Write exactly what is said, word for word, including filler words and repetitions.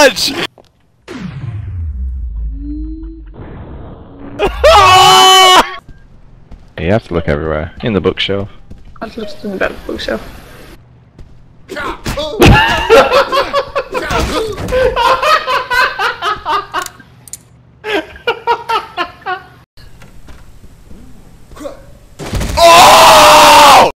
dodge! You have to look everywhere. In the bookshelf. I've looked in the back of the bookshelf.